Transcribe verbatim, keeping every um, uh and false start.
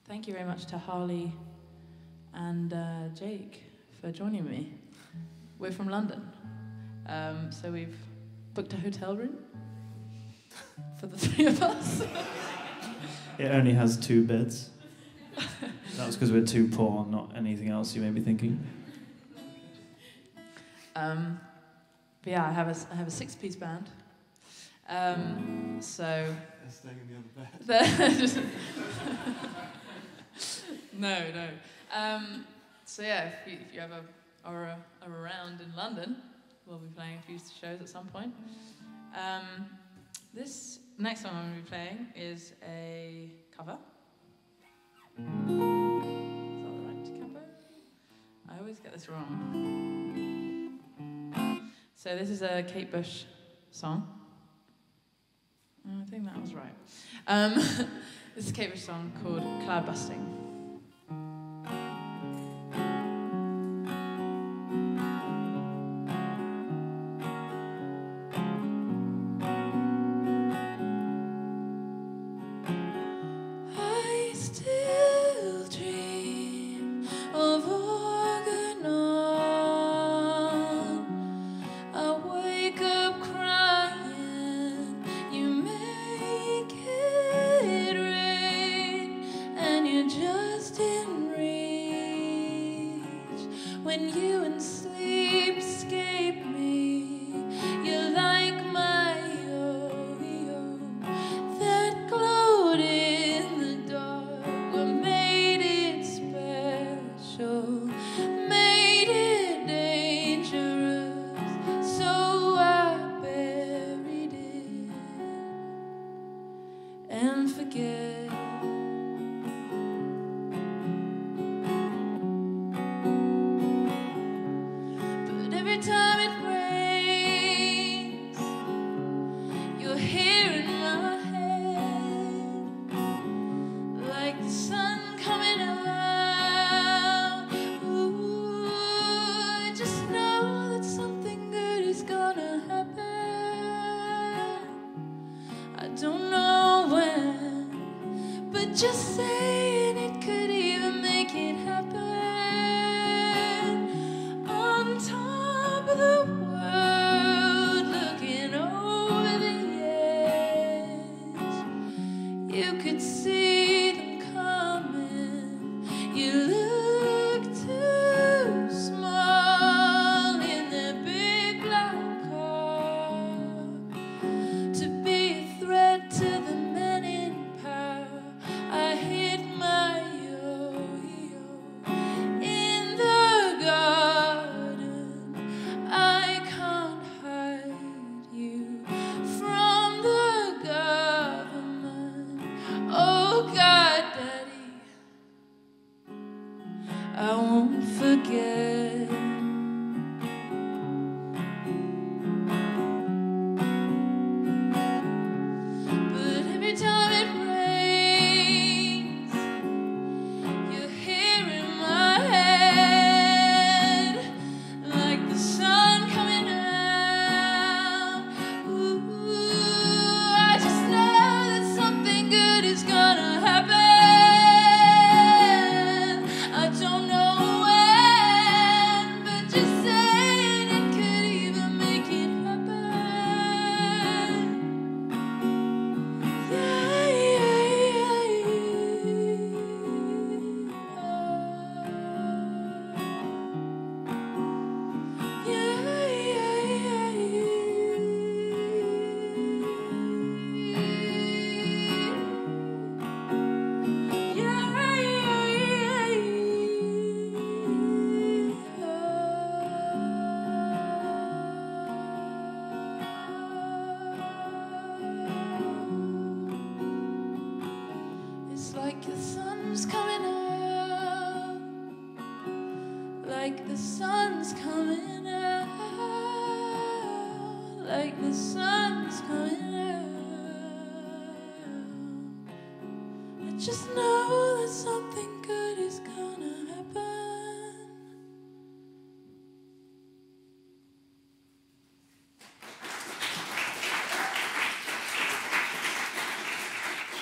Thank you very much to Harley and uh, Jake for joining me. We're from London, um, so we've booked a hotel room for the three of us. It only has two beds. That was because we're too poor, not anything else you may be thinking. Um, but yeah, I have a, I have a six-piece band. Um, so... They're staying in the other bed. Just no, no. Um, so yeah, if you, if you ever are, uh, are around in London, we'll be playing a few shows at some point. Um, this next one I'm going to be playing is a cover. Is that the right tempo? I always get this wrong. So this is a Kate Bush song. I think that was right. Um, this is a Kate Bush song called Cloud Busting. Like the sun's coming out, like the sun's coming out. I just know that something good is coming.